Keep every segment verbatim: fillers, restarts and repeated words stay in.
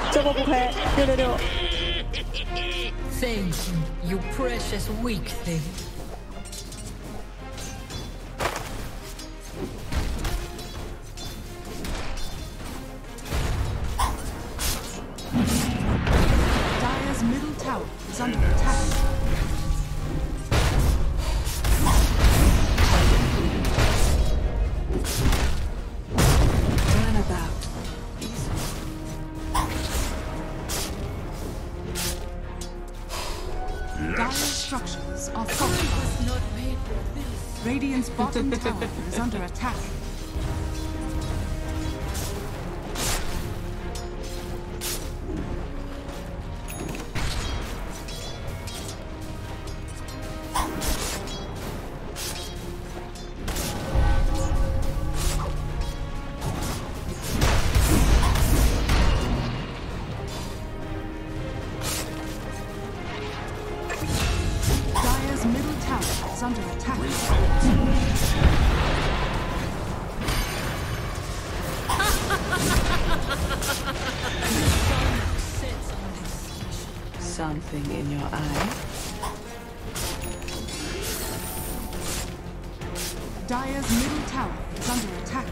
这波不黑，六六六。 Thank you, you precious weak thing. Dire's middle tower is under attack. Run about. Dire structures are fortified. Not made for this. Radiant's bottom tower is under attack. Dire's middle tower is under attack. Something in your eye. Dire's middle tower is under attack.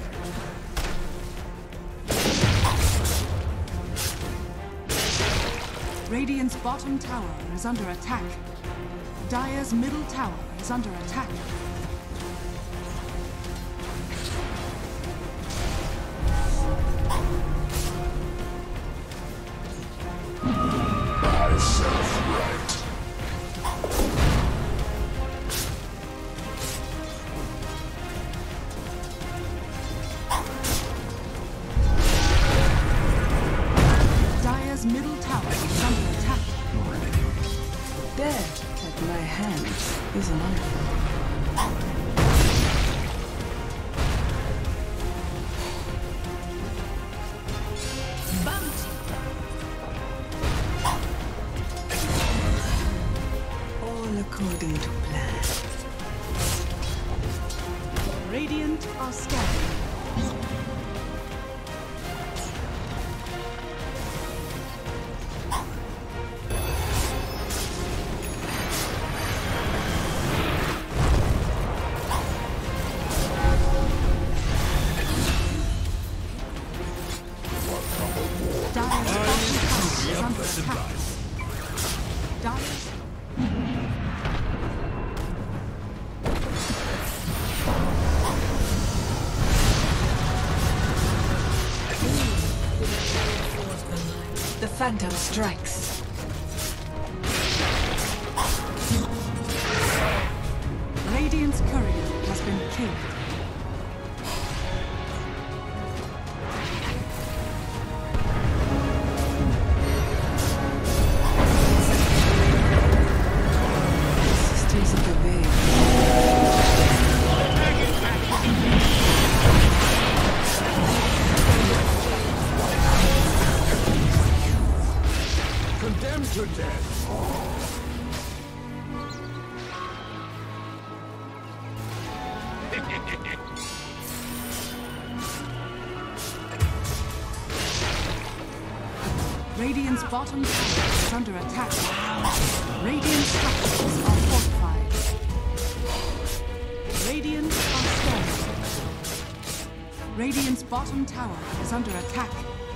Radiant's bottom tower is under attack. Dire's middle tower is under attack. Dire's middle tower is under attack. Death at my hands is an honor. Bounty. All according to plan. Radiant are scanning. Dire's bottom tower is under attack. Dire's The Phantom strikes. Radiant's courier has been killed. Sisters of the Veil. Condemned to death. Radiant's bottom tower is under attack. Radiant structures are fortified. Radiant are scanning. Radiant's bottom tower is under attack.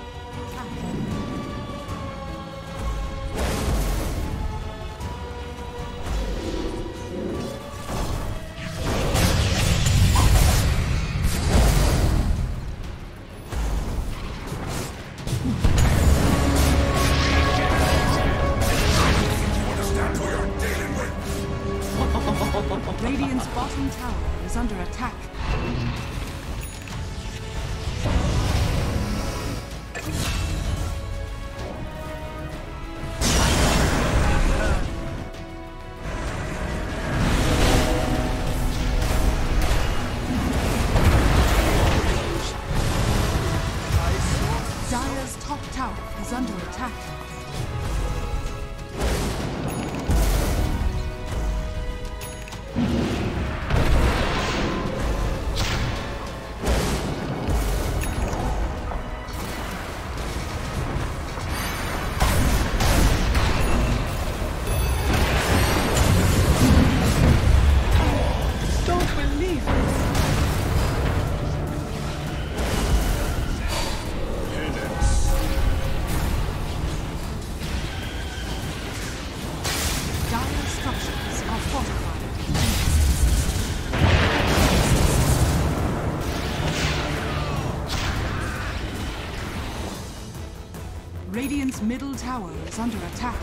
Radiant's bottom tower is under attack. Dire's top tower is under attack. Radiant's middle tower is under attack.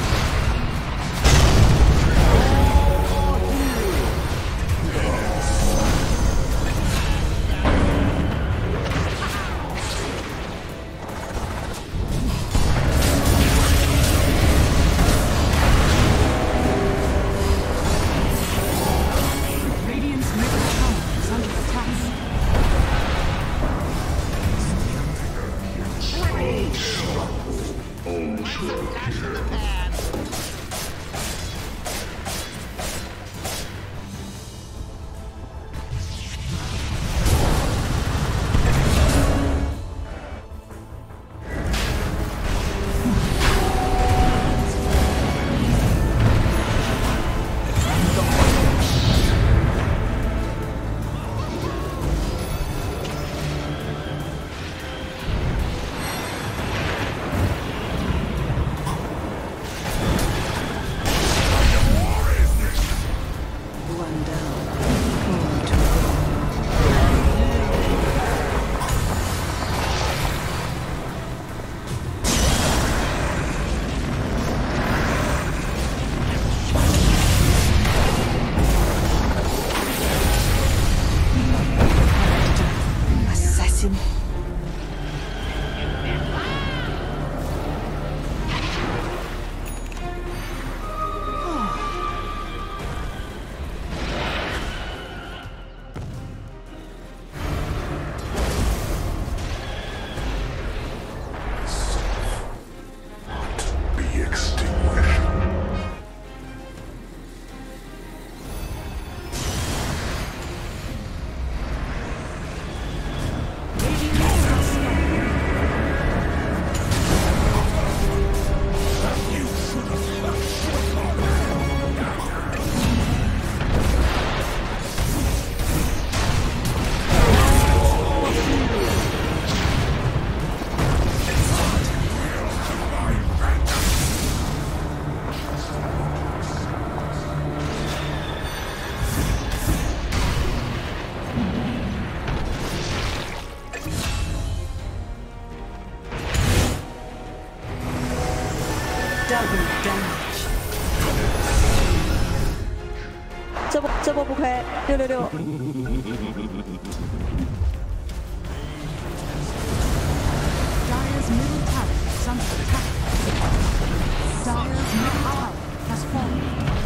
Double damage. 这波这波不亏，六六六。 Dire's middle tower is under attack. Dire's middle tower has fallen.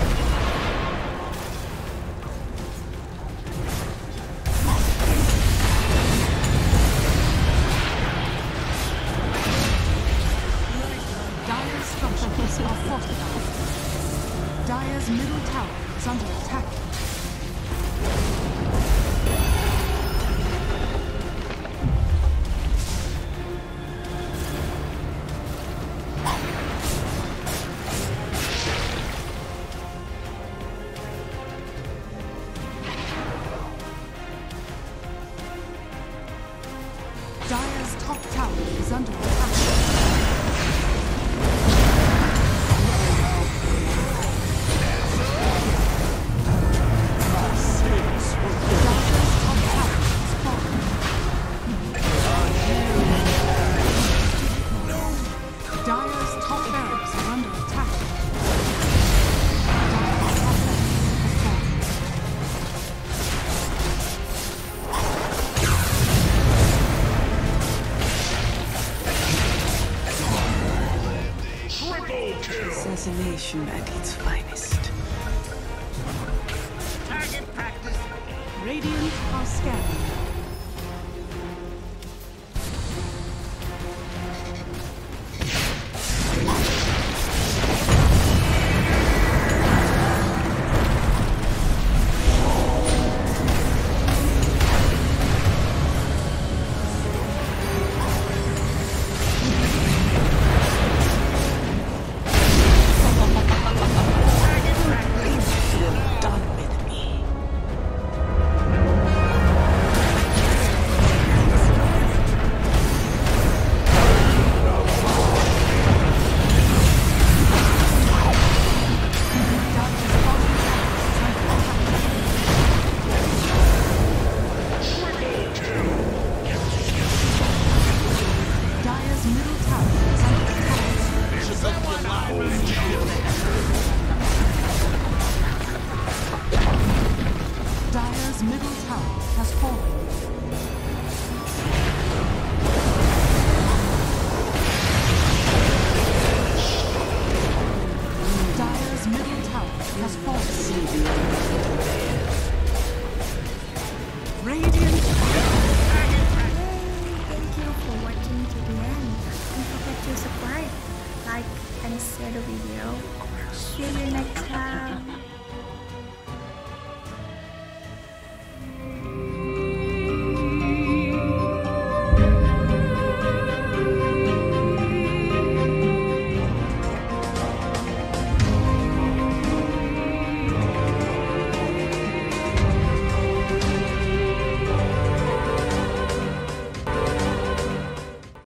Dire's structures are fortified. Dire's middle tower is under attack. Dire's top tower is under attack. Dire's top barracks are under attack. Dire's top barracks has fallen. Assassination at its finest. Radiant are scanning.